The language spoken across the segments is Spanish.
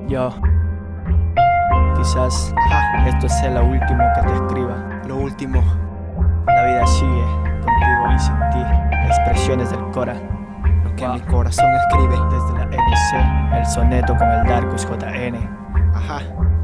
Yo, quizás esto sea lo último que te escriba. Lo último. La vida sigue contigo y sin ti. Expresiones del Cora. Lo que mi corazón escribe. Desde la NC, el soneto con el Darkus JN. Ajá.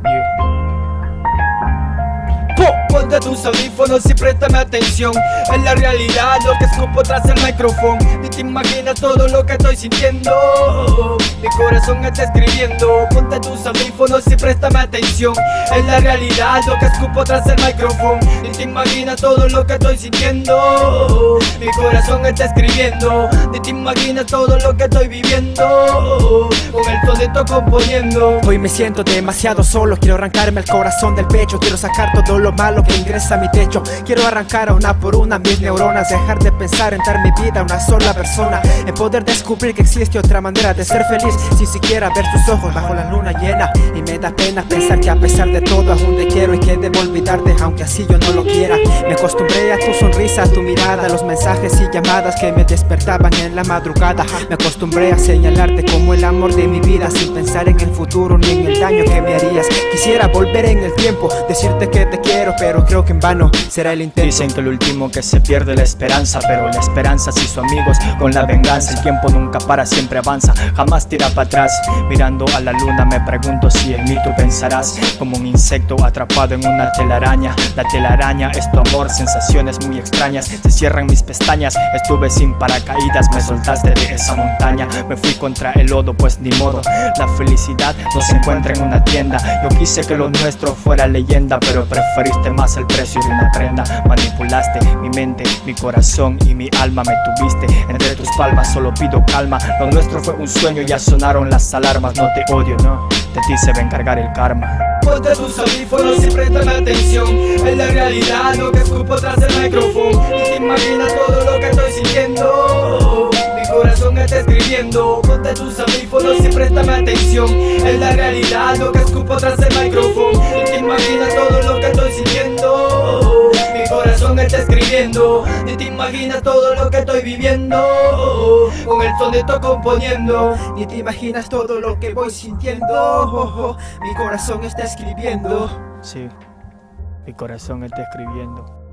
Ponte tus audífonos y préstame atención. Es la realidad lo que escupo tras el micrófono. Ni te imaginas todo lo que estoy sintiendo. Mi corazón está escribiendo. Ponte tus audífonos y préstame atención. Es la realidad lo que escupo tras el micrófono. Ni te imaginas todo lo que estoy sintiendo. Mi corazón está escribiendo. Ni te imaginas todo lo que estoy viviendo. Con el soneto componiendo. Hoy me siento demasiado solo. Quiero arrancarme el corazón del pecho. Quiero sacar todo lo malo que ingresa a mi techo. Quiero arrancar a una por una mis neuronas. Dejar de pensar en dar mi vida a una sola persona. En poder descubrir que existe otra manera de ser feliz, sin siquiera ver tus ojos bajo la luna llena. Y me da pena pensar que a pesar de todo aún te quiero y que debo olvidarte aunque así yo no lo quiera. Me acostumbré a tu sonrisa, a tu mirada, a los mensajes y llamadas que me despertaban en la madrugada. Me acostumbré a señalarte como el amor de mi vida, sin pensar en el futuro ni en el daño que me harías. Quisiera volver en el tiempo, decirte que te quiero, pero creo que en vano será el intento. Dicen que lo último que se pierde es la esperanza, pero la esperanza se hizo amigos con la venganza. El tiempo nunca para, siempre avanza, jamás tira para atrás. Mirando a la luna me pregunto si en mí tú pensarás. Como un insecto atrapado en una telaraña. La telaraña es tu amor, sensaciones muy extrañas. Se cierran mis pestañas, estuve sin paracaídas. Me soltaste de esa montaña, me fui contra el lodo, pues ni modo. La felicidad no se encuentra en una tienda. Yo quise que lo nuestro fuera leyenda, pero preferiste más el precio de una prenda. Manipulaste mi mente, mi corazón y mi alma. Me tuviste entre tus palmas, solo pido calma. Lo nuestro fue un sueño, ya sonaron las alarmas. No te odio, no, de ti se va a encargar el karma. Ponte tus audífonos y préstame atención. Es la realidad lo que escupo tras el micrófono. Ni te imaginas todo lo que estoy sintiendo. Mi corazón está escribiendo. Ponte tus audífonos y préstame atención. Es la realidad lo que escupo tras el micrófono. Ni te imaginas todo lo que estoy sintiendo. Mi corazón está escribiendo. Ni te imaginas todo lo que estoy viviendo. Con el soneto componiendo. Ni te imaginas todo lo que voy sintiendo. Mi corazón está escribiendo. Sí, mi corazón está escribiendo.